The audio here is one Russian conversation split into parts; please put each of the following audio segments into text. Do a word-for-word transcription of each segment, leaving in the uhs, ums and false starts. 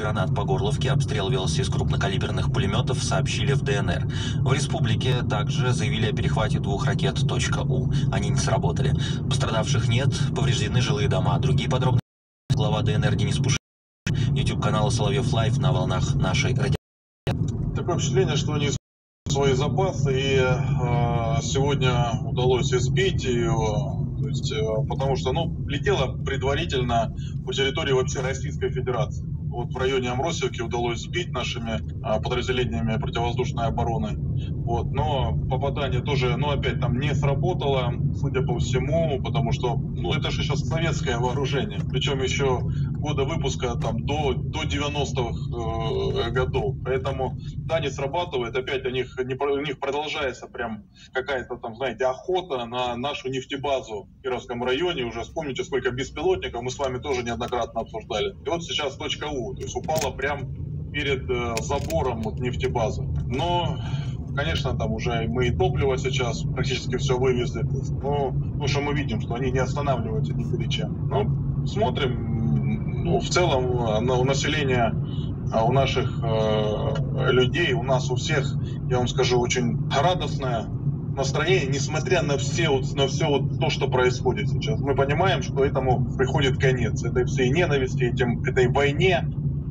гранат по Горловке, обстрел велся из крупнокалиберных пулеметов, сообщили в ДНР. В республике также заявили о перехвате двух ракет .У. Они не сработали. Пострадавших нет, повреждены жилые дома. Другие подробности глава ДНР Денис Пушилин, YouTube-канала Соловьев Лайв на волнах нашей радио. Такое впечатление, что они свои запасы, и э, сегодня удалось избить его, то есть, э, потому что, ну, летело предварительно по территории вообще Российской Федерации. Вот в районе Амросевки удалось сбить нашими э, подразделениями противовоздушной обороны. Вот, но попадание тоже, ну, опять там не сработало, судя по всему, потому что, ну, это же сейчас советское вооружение, причем еще года выпуска там до, до девяностых э, годов. Поэтому, да, не срабатывает, опять у них, не, у них продолжается прям какая-то там, знаете, охота на нашу нефтебазу в Кировском районе. Уже вспомните, сколько беспилотников мы с вами тоже неоднократно обсуждали. И вот сейчас точка У, то есть упала прям перед э, забором вот, нефтебазы. Но, конечно, там уже мы и топливо сейчас практически все вывезли. Но, ну, что мы видим, что они не останавливаются ни перед чем. Ну, смотрим. Ну, в целом у населения, у наших э, людей, у нас у всех, я вам скажу, очень радостное настроение, несмотря на все, вот, на все вот то, что происходит сейчас. Мы понимаем, что этому приходит конец, этой всей ненависти, этим, этой войне.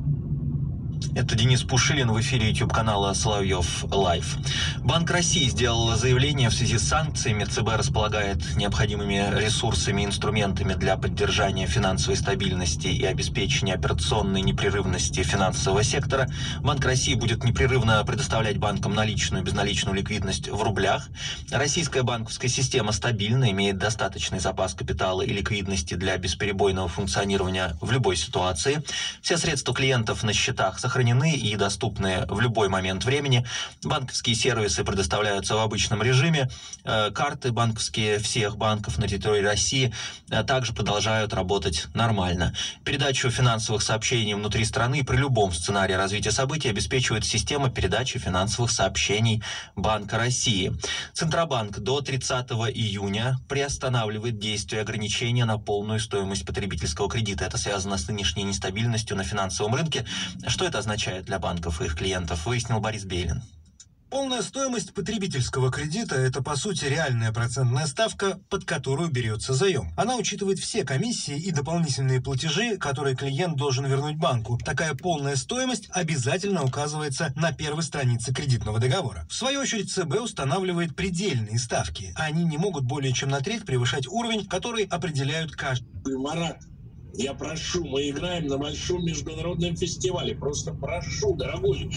Это Денис Пушилин в эфире YouTube-канала Соловьев Лайв. Банк России сделал заявление в связи с санкциями. ЦБ располагает необходимыми ресурсами и инструментами для поддержания финансовой стабильности и обеспечения операционной непрерывности финансового сектора. Банк России будет непрерывно предоставлять банкам наличную и безналичную ликвидность в рублях. Российская банковская система стабильна, имеет достаточный запас капитала и ликвидности для бесперебойного функционирования в любой ситуации. Все средства клиентов на счетах сохранены и доступны в любой момент времени. Банковские сервисы предоставляются в обычном режиме. Карты банковские всех банков на территории России также продолжают работать нормально. Передачу финансовых сообщений внутри страны при любом сценарии развития событий обеспечивает система передачи финансовых сообщений Банка России. Центробанк до тридцатого июня приостанавливает действие ограничения на полную стоимость потребительского кредита. Это связано с нынешней нестабильностью на финансовом рынке. Что это означает для банков и их клиентов, выяснил Борис Бейлин. Полная стоимость потребительского кредита – это, по сути, реальная процентная ставка, под которую берется заем. Она учитывает все комиссии и дополнительные платежи, которые клиент должен вернуть банку. Такая полная стоимость обязательно указывается на первой странице кредитного договора. В свою очередь, ЦБ устанавливает предельные ставки. Они не могут более чем на треть превышать уровень, который определяют каждый. Марат, я прошу, мы играем на большом международном фестивале. Просто прошу, дорогой,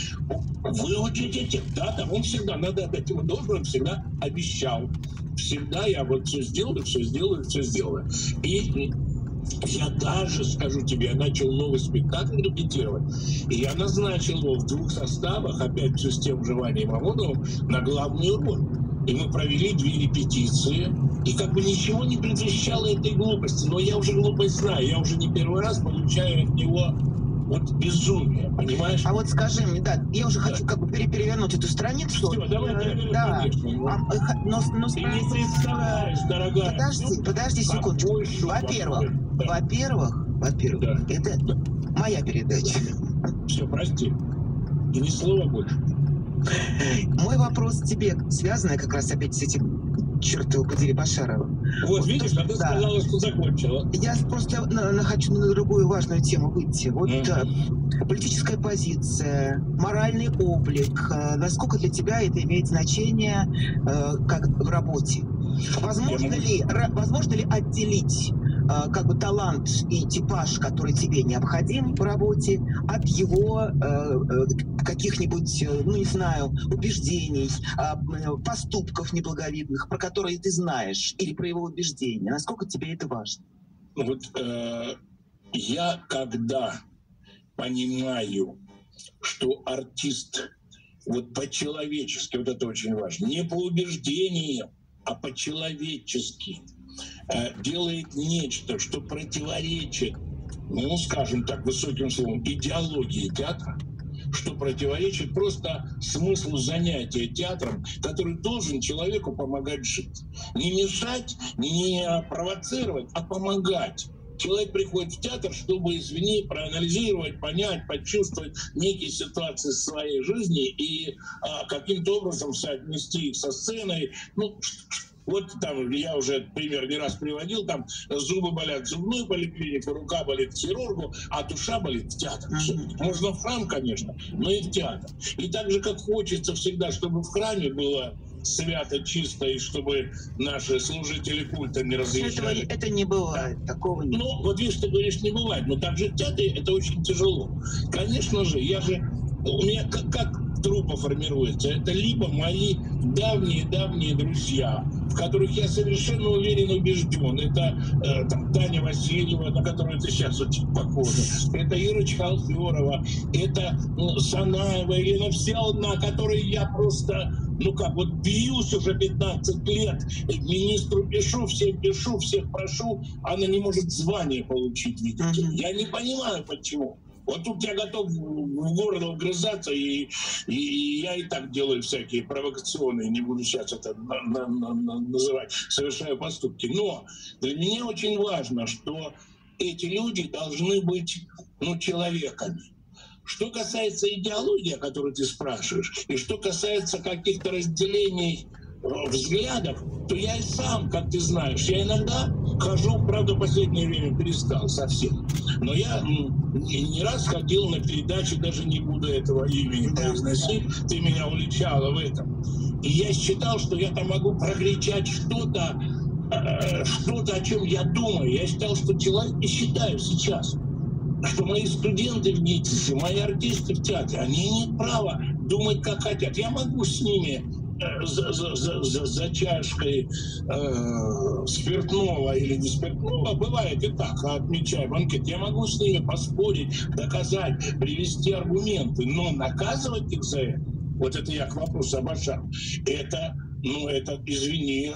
выучить этих, да, там он всегда, надо отдать ему должное, он всегда обещал. Всегда я вот все сделаю, все сделаю, все сделаю. И я даже, скажу тебе, я начал новый спектакль репетировать, и я назначил его в двух составах, опять все с тем же Ваней Мамоновым, на главную роль. И мы провели две репетиции, и как бы ничего не предвещало этой глупости. Но я уже глупость знаю, я уже не первый раз получаю от него вот безумие, понимаешь? А вот скажи мне, да, я уже да. хочу как бы перевернуть эту страницу. Все, давай перевернем, да. конечно. А, но, но Ты не представляешь, дорогая. Подожди, ну, подожди секундочку. Во-первых, да. во-первых, во-первых, да. это да. моя передача. Все, прости. И ни слова больше. Мой вопрос к тебе, связанный как раз опять с этим чертовым подери Башаровым. Вот, вот видишь, а ты да. сказала, что закончила. Я просто на, на, хочу на другую важную тему выйти. Вот mm-hmm. политическая позиция, моральный облик, насколько для тебя это имеет значение как в работе? Возможно ли, возможно ли отделить как бы талант и типаж, который тебе необходим в работе, от его э, каких-нибудь, ну не знаю, убеждений, э, поступков неблаговидных, про которые ты знаешь, или про его убеждения? Насколько тебе это важно? Вот э, я когда понимаю, что артист вот по-человечески, вот это очень важно, не по убеждениям, а по-человечески, делает нечто, что противоречит, ну, скажем так, высоким словом, идеологии театра, что противоречит просто смыслу занятия театром, который должен человеку помогать жить. Не мешать, не провоцировать, а помогать Человек приходит в театр, чтобы, извини, проанализировать, понять, почувствовать некие ситуации своей жизни и а, каким-то образом соотнести их со сценой. Ну, вот там я уже пример не раз приводил, там зубы болят в зубной поликлинике, рука болит в хирургу, а душа болит в театр. Mm-hmm. Можно в храм, конечно, но и в театр. И так же, как хочется всегда, чтобы в храме было свято, чисто, и чтобы наши служители культа не разъезжали. Это, это не бывает, да. Такого нет. Ну, вот видишь, ты говоришь, не бывает, но так же в театре это очень тяжело. Конечно же, я же, у меня как, как труппа формируется, это либо мои давние-давние друзья, в которых я совершенно уверен и убежден. Это э, там, Таня Васильева, на которую ты сейчас очень похожа. Это Ирочка Алферова, это ну, Санаева, Елена Всеволодовна, которой я просто, ну как, вот бьюсь уже пятнадцать лет, министру пишу, всем пишу, всех прошу, она не может звание получить, видите. Mm-hmm. Я не понимаю, почему. Вот тут я готов в горло вгрызаться, и, и я и так делаю всякие провокационные, не буду сейчас это на, на, на, на, называть, совершаю поступки. Но для меня очень важно, что эти люди должны быть, ну, человеками. Что касается идеологии, о которой ты спрашиваешь, и что касается каких-то разделений взглядов, то я и сам, как ты знаешь, я иногда хожу, правда, в последнее время перестал совсем, но я не раз ходил на передачи, даже не буду этого имени произносить, ты меня уличала в этом. И я считал, что я там могу прокричать что-то, что-то, о чем я думаю. Я считал, что человек, и считаю сейчас, что мои студенты в ГИТИСе, мои артисты в театре, они имеют право думать, как хотят. Я могу с ними За, за, за, за чашкой э, спиртного или не спиртного, бывает и так, отмечая банкет, я могу с ними поспорить, доказать, привести аргументы, но наказывать их за это, вот это я к вопросу об Ашаре, это, ну, это, извини,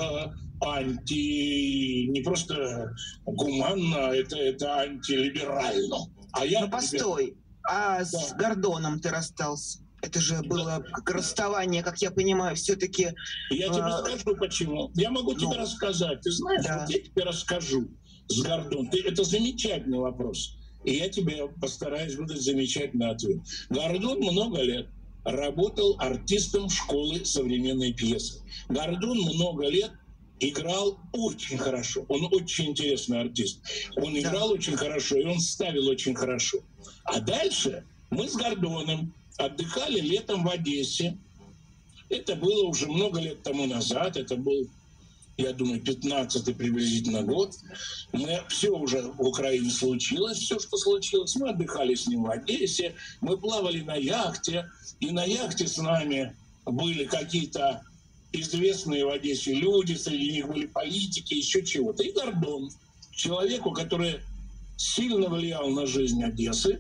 анти, не просто гуманно, это, это антилиберально. А я, ну, постой, а да. С Гордоном ты расстался? Это же было как расставание, как я понимаю, все-таки... Я тебе а... скажу, почему. Я могу ну, тебе рассказать. Ты знаешь, да. Вот я тебе расскажу с Гордоном. Ты, это замечательный вопрос. И я тебе постараюсь выдать замечательный ответ. Гордон много лет работал артистом школы современной пьесы. Гордон много лет играл очень хорошо. Он очень интересный артист. Он да. играл очень хорошо, и он ставил очень хорошо. А дальше мы с Гордоном отдыхали летом в Одессе. Это было уже много лет тому назад. Это был, я думаю, пятнадцатый приблизительно год. Мы, все уже в Украине случилось, все, что случилось. Мы отдыхали с ним в Одессе. Мы плавали на яхте. И на яхте с нами были какие-то известные в Одессе люди. Среди них были политики, еще чего-то. И Гордон, человеку, который сильно влиял на жизнь Одессы,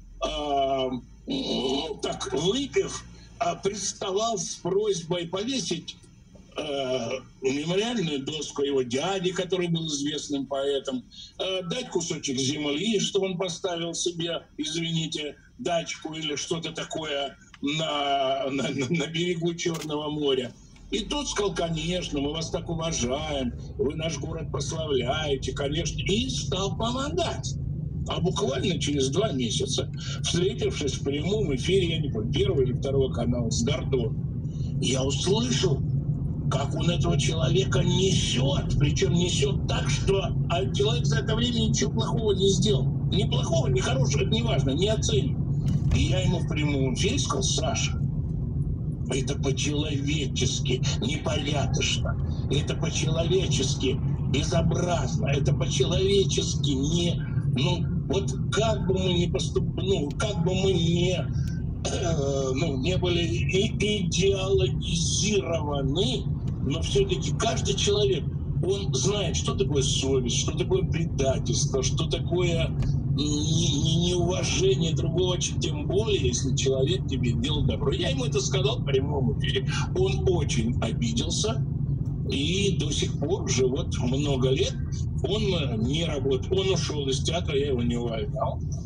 ну, так, выпив, приставал с просьбой повесить э, мемориальную доску его дяди, который был известным поэтом, э, дать кусочек земли, что он поставил себе, извините, дачку или что-то такое на, на, на берегу Черного моря. И тот сказал, конечно, мы вас так уважаем, вы наш город прославляете, конечно, и стал помогать. А буквально через два месяца, встретившись в прямом эфире, я не помню, первого или второго канала с Гордоном, я услышал, как он этого человека несет, причем несет так, что а человек за это время ничего плохого не сделал. Ни плохого, ни хорошего, это не важно, не оценит. И я ему в прямом эфире сказал, Саша, это по-человечески непорядочно, это по-человечески безобразно, это по-человечески не... Ну, вот как бы мы ни поступили, ну, как бы мы не, э, ну, не были и идеологизированы, но все-таки каждый человек, он знает, что такое совесть, что такое предательство, что такое неуважение другого, тем более, если человек тебе делал добро. Я ему это сказал в прямом эфире. Он очень обиделся. И до сих пор уже вот много лет он не работает. Он ушел из театра, я его не увольнял.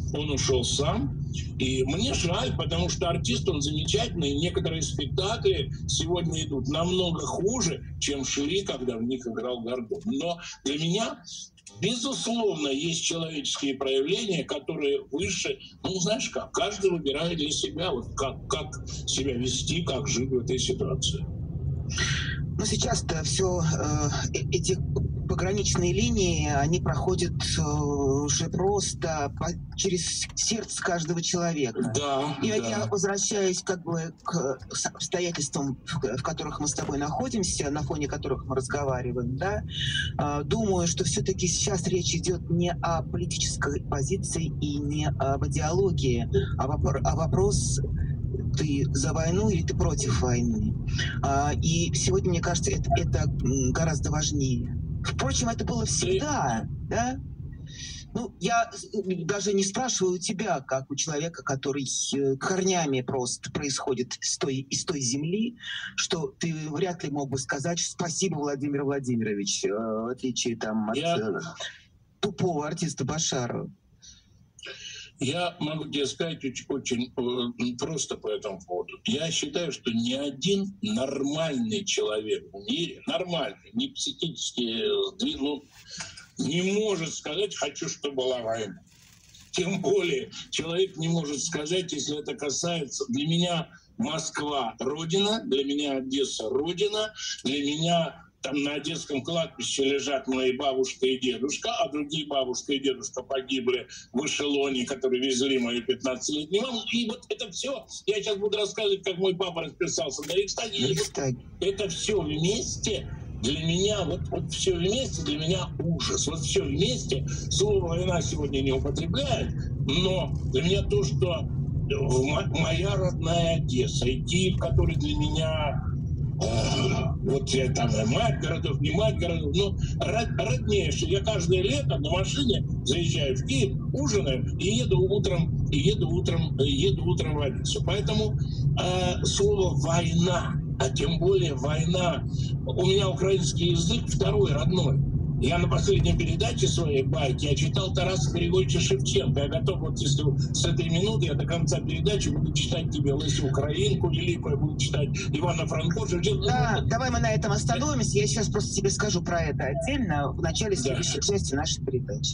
он ушел сам. И мне жаль, потому что артист, он замечательный. Некоторые спектакли сегодня идут намного хуже, чем шли, когда в них играл Гордон. Но для меня, безусловно, есть человеческие проявления, которые выше, ну, знаешь как, каждый выбирает для себя, вот как, как себя вести, как жить в этой ситуации. Но сейчас-то все э, эти пограничные линии, они проходят э, уже просто по, через сердце каждого человека. Да, И да. я возвращаюсь как бы к обстоятельствам, в, в которых мы с тобой находимся, на фоне которых мы разговариваем, да. Э, думаю, что все-таки сейчас речь идет не о политической позиции и не об идеологии, а, вопор, а вопрос: ты за войну или ты против войны? А, и сегодня, мне кажется, это, это гораздо важнее. Впрочем, это было всегда, да? Ну, я даже не спрашиваю у тебя, как у человека, который корнями просто происходит с той, из той земли, что ты вряд ли мог бы сказать спасибо, Владимир Владимирович, в отличие там от я... тупого артиста Башарова. Я могу тебе сказать очень, очень просто по этому поводу. Я считаю, что ни один нормальный человек в мире, нормальный, не психически сдвинут, не может сказать «хочу, чтобы была война». Тем более человек не может сказать, если это касается... Для меня Москва – родина, для меня Одесса – родина, для меня... Там на Одесском кладбище лежат мои бабушка и дедушка, а другие бабушка и дедушка погибли в эшелоне, которые везли мою пятнадцатилетнюю маму. И вот это все, я сейчас буду рассказывать, как мой папа расписался на Рейхстаге. И вот это все вместе для меня, вот, вот все вместе для меня ужас. Вот все вместе. Слово «война» сегодня не употребляет, но для меня то, что моя родная Одесса и Киев, который для меня... Вот я там мать городов, не мать городов, но роднейший. Я каждое лето на машине заезжаю в Киев, ужинаем и еду утром, и еду утром, еду утром в Одессу. Поэтому э, слово «война», а тем более «война», у меня украинский язык второй, родной. Я на последней передаче своей байки я читал Тараса Григорьевича Шевченко. Я готов, вот если с этой минуты я до конца передачи буду читать тебе Лысу Украинку великую, я буду читать Ивана Франко, Шевченко. Да, давай мы на этом остановимся. Я сейчас просто тебе скажу про это отдельно в начале следующей да. части нашей передачи.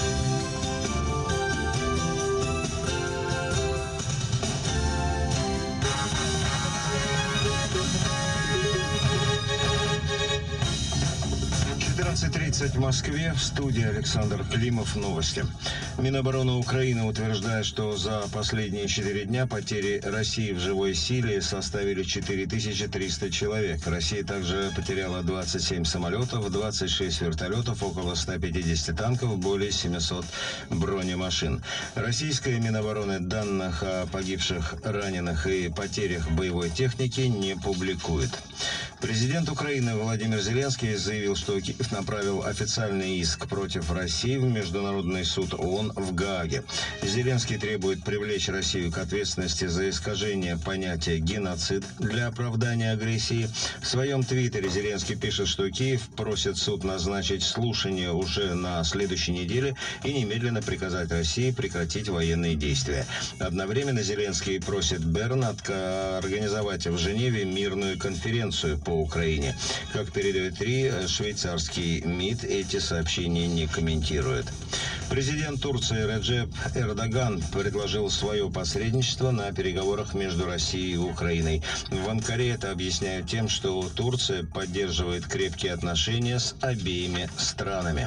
четырнадцать тридцать в Москве. В студии Александр Климов. Новости. Минобороны Украины утверждает, что за последние четыре дня потери России в живой силе составили четыре тысячи триста человек. Россия также потеряла двадцать семь самолетов, двадцать шесть вертолетов, около ста пятидесяти танков, более семисот бронемашин. Российская Минобороны данных о погибших, раненых и потерях боевой техники не публикует. Президент Украины Владимир Зеленский заявил, что Киев направил официальный иск против России в Международный суд ООН в Гааге. Зеленский требует привлечь Россию к ответственности за искажение понятия «геноцид» для оправдания агрессии. В своем твиттере Зеленский пишет, что Киев просит суд назначить слушание уже на следующей неделе и немедленно приказать России прекратить военные действия. Одновременно Зеленский просит Берн организовать в Женеве мирную конференцию по Украине. Как передает РИА, швейцарский МИД эти сообщения не комментирует. Президент Турции Реджеп Эрдоган предложил свое посредничество на переговорах между Россией и Украиной. В Анкаре это объясняют тем, что Турция поддерживает крепкие отношения с обеими странами.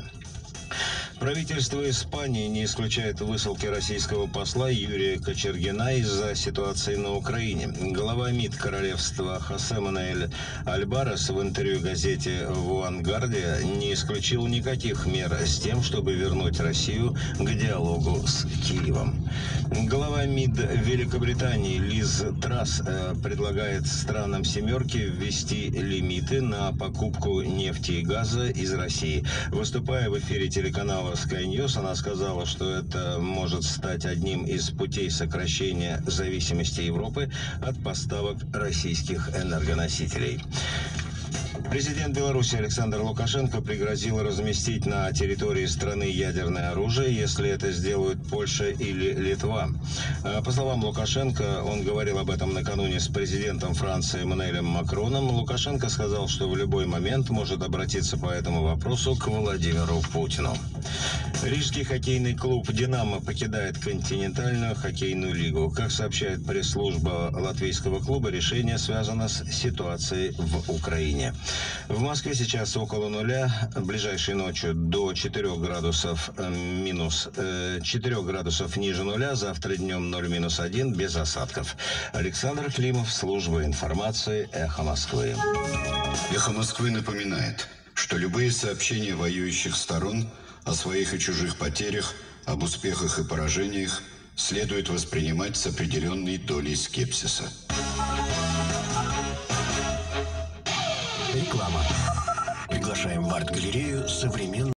Правительство Испании не исключает высылки российского посла Юрия Кочергина из-за ситуации на Украине. Глава МИД королевства Хосе Мануэль Альбарес в интервью газете «Вуангарде» не исключил никаких мер с тем, чтобы вернуть Россию к диалогу с Киевом. Глава МИД Великобритании Лиз Трасс предлагает странам «семерки» ввести лимиты на покупку нефти и газа из России. Выступая в эфире телеканала Sky News, она сказала, что это может стать одним из путей сокращения зависимости Европы от поставок российских энергоносителей. Президент Беларуси Александр Лукашенко пригрозил разместить на территории страны ядерное оружие, если это сделают Польша или Литва. По словам Лукашенко, он говорил об этом накануне с президентом Франции Эммануэлем Макроном. Лукашенко сказал, что в любой момент может обратиться по этому вопросу к Владимиру Путину. Рижский хоккейный клуб «Динамо» покидает континентальную хоккейную лигу. Как сообщает пресс-служба латвийского клуба, решение связано с ситуацией в Украине. В Москве сейчас около нуля, ближайшей ночью до четырёх градусов минус четырёх градусов ниже нуля, завтра днем ноль минус один, без осадков. Александр Климов, служба информации «Эхо Москвы». «Эхо Москвы» напоминает, что любые сообщения воюющих сторон о своих и чужих потерях, об успехах и поражениях следует воспринимать с определенной долей скепсиса. Реклама. Приглашаем в арт-галерею современных